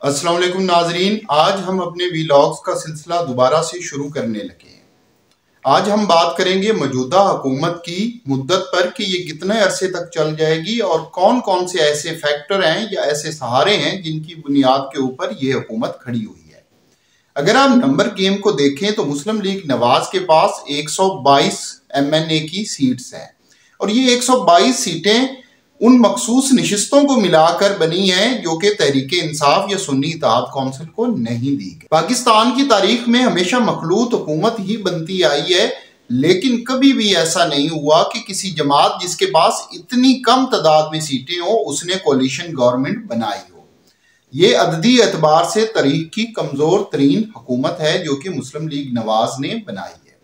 अस्सलाम वालेकुम नाजरीन, आज हम अपने वीलॉग्स का सिलसिला दोबारा से शुरू करने लगे हैं। आज हम बात करेंगे मौजूदा हुकूमत की मुद्दत पर कि ये कितने अरसे तक चल जाएगी और कौन कौन से ऐसे फैक्टर हैं या ऐसे सहारे हैं जिनकी बुनियाद के ऊपर ये हुकूमत खड़ी हुई है। अगर आप नंबर गेम को देखें तो मुस्लिम लीग नवाज के पास 122 MNA की सीट्स हैं और ये 122 सीटें उन मखसूस नशिस्तों को मिलाकर बनी हैं जो कि तहरीक इंसाफ या सुन्नी इत्तेहाद कौंसिल को नहीं दी गई। पाकिस्तान की तारीख में हमेशा मखलूत हुकूमत ही बनती आई है, लेकिन कभी भी ऐसा नहीं हुआ कि किसी जमात जिसके पास इतनी कम तादाद में सीटें हो उसने कोलिशन गवर्नमेंट बनाई हो। ये अददी एतबार से तारीख की कमजोर तरीन हुकूमत है जो कि मुस्लिम लीग नवाज ने बनाई है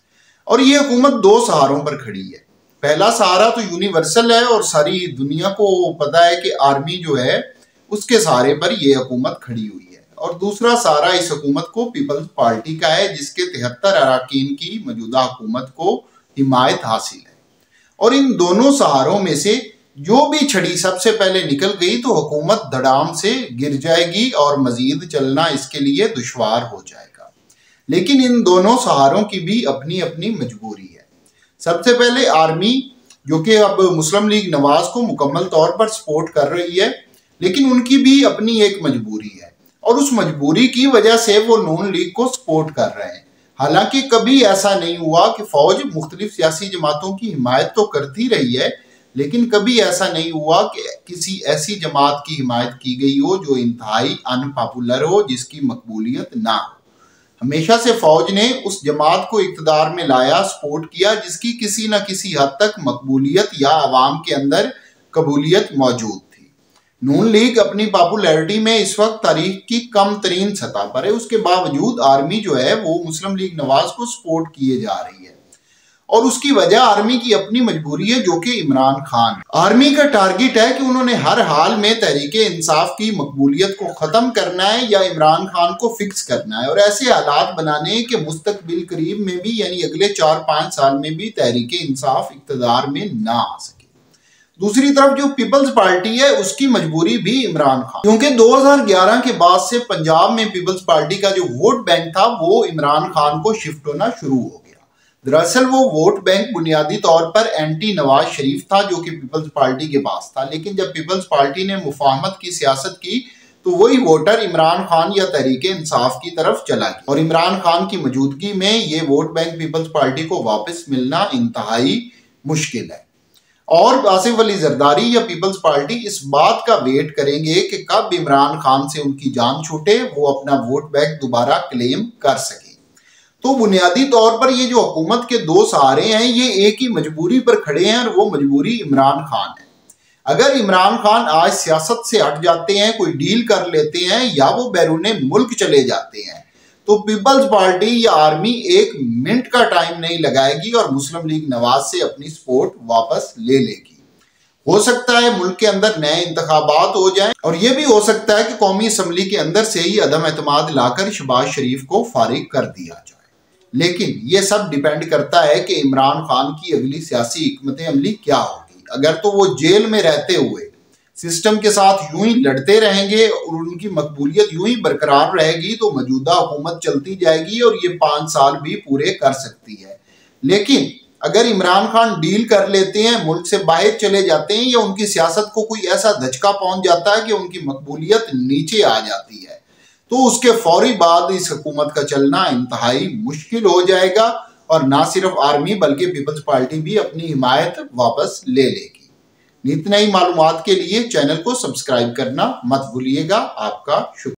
और ये हुकूमत दो सहारों पर खड़ी है। पहला सहारा तो यूनिवर्सल है और सारी दुनिया को पता है कि आर्मी जो है उसके सहारे पर यह हुकूमत खड़ी हुई है, और दूसरा सहारा इस हुकूमत को पीपल्स पार्टी का है जिसके 73 अरकान की मौजूदा हुकूमत को हिमायत हासिल है। और इन दोनों सहारों में से जो भी छड़ी सबसे पहले निकल गई तो हुकूमत धड़ाम से गिर जाएगी और मजीद चलना इसके लिए दुश्वार हो जाएगा। लेकिन इन दोनों सहारों की भी अपनी अपनी मजबूरी है। सबसे पहले आर्मी जो कि अब मुस्लिम लीग नवाज को मुकम्मल तौर पर सपोर्ट कर रही है, लेकिन उनकी भी अपनी एक मजबूरी है और उस मजबूरी की वजह से वो नून लीग को सपोर्ट कर रहे हैं। हालांकि कभी ऐसा नहीं हुआ कि फौज मुख्तलिफ सियासी जमातों की हिमायत तो करती रही है, लेकिन कभी ऐसा नहीं हुआ कि किसी ऐसी जमात की हिमायत की गई हो जो इंतहाई अनपॉपुलर हो, जिसकी मकबूलियत ना हो। हमेशा से फौज ने उस जमात को इक़्तिदार में लाया, सपोर्ट किया जिसकी किसी न किसी हद तक मकबूलियत या आवाम के अंदर कबूलियत मौजूद थी। नून लीग अपनी पॉपुलैरिटी में इस वक्त तारीख की कम तरीन सतह पर है, उसके बावजूद आर्मी जो है वो मुस्लिम लीग नवाज को सपोर्ट किए जा रही है और उसकी वजह आर्मी की अपनी मजबूरी है जो कि इमरान खान। आर्मी का टारगेट है कि उन्होंने हर हाल में तहरीक इंसाफ की मकबूलियत को खत्म करना है या इमरान खान को फिक्स करना है और ऐसे हालात बनाने कि मुस्तकबिल करीब में भी यानी अगले 4-5 साल में भी तहरीक इंसाफ इक़्तिदार में ना आ सके। दूसरी तरफ जो पीपल्स पार्टी है उसकी मजबूरी भी इमरान खान, क्योंकि 2011 के बाद से पंजाब में पीपल्स पार्टी का जो वोट बैंक था वो इमरान खान को शिफ्ट होना शुरू हो गया। दरअसल वो वोट बैंक बुनियादी तौर पर एंटी नवाज शरीफ था जो कि पीपल्स पार्टी के पास था, लेकिन जब पीपल्स पार्टी ने मुफाहमत की सियासत की तो वही वोटर इमरान खान या तहरीक इंसाफ की तरफ चला गया और इमरान खान की मौजूदगी में ये वोट बैंक पीपल्स पार्टी को वापस मिलना इंतहाई मुश्किल है। और आसिफ अली जरदारी या पीपल्स पार्टी इस बात का वेट करेंगे कि कब इमरान खान से उनकी जान छूटे, वो अपना वोट बैंक दोबारा क्लेम कर सके। तो बुनियादी तौर पर ये जो हुकूमत के दो सहारे हैं ये एक ही मजबूरी पर खड़े हैं और वो मजबूरी इमरान खान है। अगर इमरान खान आज सियासत से हट जाते हैं, कोई डील कर लेते हैं या वो बैरूने मुल्क चले जाते हैं तो पीपल्स पार्टी या आर्मी एक मिनट का टाइम नहीं लगाएगी और मुस्लिम लीग नवाज से अपनी सपोर्ट वापस ले लेगी। हो सकता है मुल्क के अंदर नए इंतखाबात हो जाएं और यह भी हो सकता है कि कौमी असम्बली के अंदर से ही अदम एतमाद लाकर शहबाज शरीफ को फारिग कर दिया जाए। लेकिन ये सब डिपेंड करता है कि इमरान खान की अगली सियासी हिकमत अमली क्या होगी। अगर तो वो जेल में रहते हुए सिस्टम के साथ यूं ही लड़ते रहेंगे और उनकी मकबूलियत यूं ही बरकरार रहेगी तो मौजूदा हुकूमत चलती जाएगी और ये 5 साल भी पूरे कर सकती है। लेकिन अगर इमरान खान डील कर लेते हैं, मुल्क से बाहर चले जाते हैं या उनकी सियासत को कोई ऐसा धचका पहुंच जाता है कि उनकी मकबूलियत नीचे आ जाती है तो उसके फौरी बाद इस हुकूमत का चलना इंतहाई मुश्किल हो जाएगा और ना सिर्फ आर्मी बल्कि पीपल्स पार्टी भी अपनी हिमायत वापस ले लेगी। नित नई मालूमात के लिए चैनल को सब्सक्राइब करना मत भूलिएगा। आपका शुक्रिया।